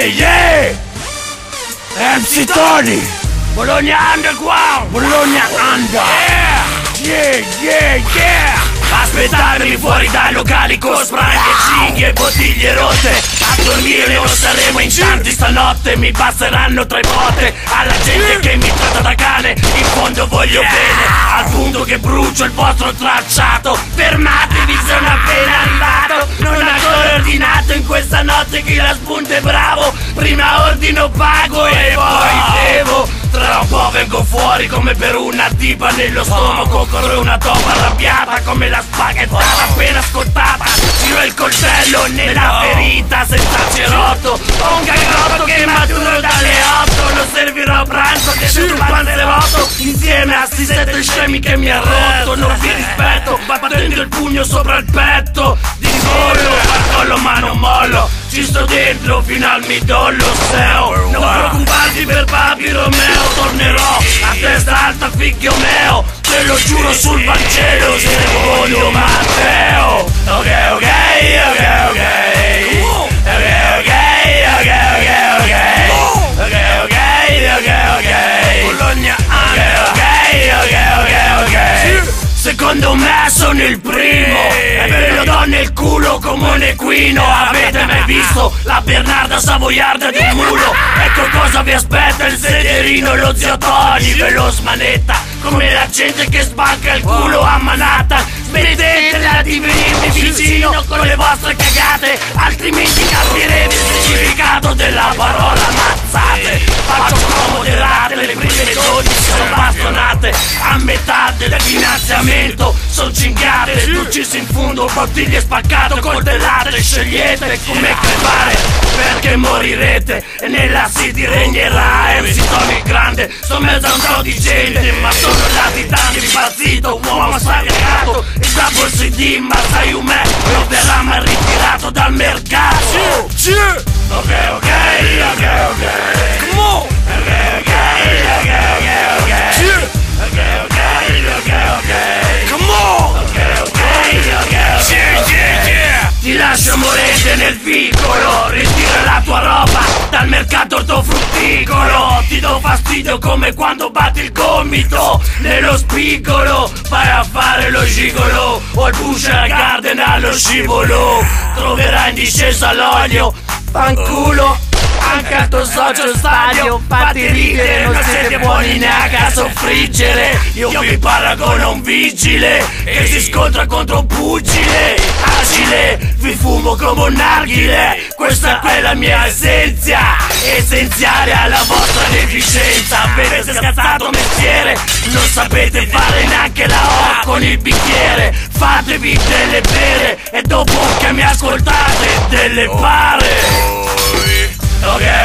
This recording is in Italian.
yeah! MC Tony! Bologna Underground! Bologna Under! Yeah, yeah, yeah! Aspettatemi fuori dai locali con spray e cighi e bottiglie rotte. A dormire non saremo in tanti stanotte. Mi passeranno tra i botte alla gente che mi tratta da cane. In fondo voglio bene, al punto che brucio il vostro tracciato. Fermatevi, sono appena arrivato. Non ancora ordinato in questa notte, chi la spunta è bravo. Prima ordino, pago e poi devo. Tra un po' vengo fuori come per una tipa nello stomaco. Corre una topa arrabbiata come la spaghettata appena scottata. Giro il coltello nella ferita senza cerotto. Ho un cagrotto che maturo dalle 8. Lo servirò a pranzo dentro un panzerotto. Insieme a sti 7 scemi che mi ha rotto. Non vi rispetto, battendo il pugno sopra il petto. Di collo, farcollo ma non mollo. Ci sto dentro fino al midollo seo. Non preoccuparti per Papi Romeo. Tornerò a testa alta figlio meo. Te lo giuro sul Vangelo secondo Matteo. Ok, ok, ok, ok. Ok, ok, ok, ok, ok. Ok, ok, ok, ok. Bologna, ok, ok, ok, ok. Secondo me sono il primo e ve lo do nel culo come un equino. Avete mai visto la Bernarda savoiarda di un mulo? Ecco cosa vi aspetta il sederino. Lo zio Tony ve lo smanetta come la gente che spacca il culo a manata. Smettetela di venirmi vicino con le vostre cagate, altrimenti capirete il significato della parola mazzate. Faccio moderate, le prime 12 sono bastonate. A metà del finanziamento son cingate, uccisi in fondo, bottiglie spaccate, coltellate. Scegliete come crepare, perché morirete e nella city regnerà MC Tony grande. Sto in mezzo a un po' di gente, ma sono latitante, impazzito, uomo sagregato. Il double CD, ma sai un me, non verrà mai ritirato dal mercato. Ok, ok, ok, ok. Come on. Ok, ok, ok, ok, ok. Ok, ok, ok, ok. Come on. Ok, ok, ok, ok. Yeah, yeah, yeah. Ti lascio morente nel vicolo, ritira la tua roba dal mercato ortofrutticolo. Ti do fastidio come quando batti il gomito nello spigolo. Vai a fare lo gigolo o il Bushel Garden allo scivolo. Troverai in discesa l'olio, fanculo anche al tuo socio stadio. Fatti ridere, non siete buoni neanche a soffriggere. Io vi paragono a un vigile che si scontra contro un pugile agile. Vi fumo come un narghile, questa è la mia essenza, essenziale alla vostra deficienza. Avete scazzato mestiere, non sapete fare neanche la O con il bicchiere. Fatevi delle bere e dopo che mi ascoltate delle pare. Ok,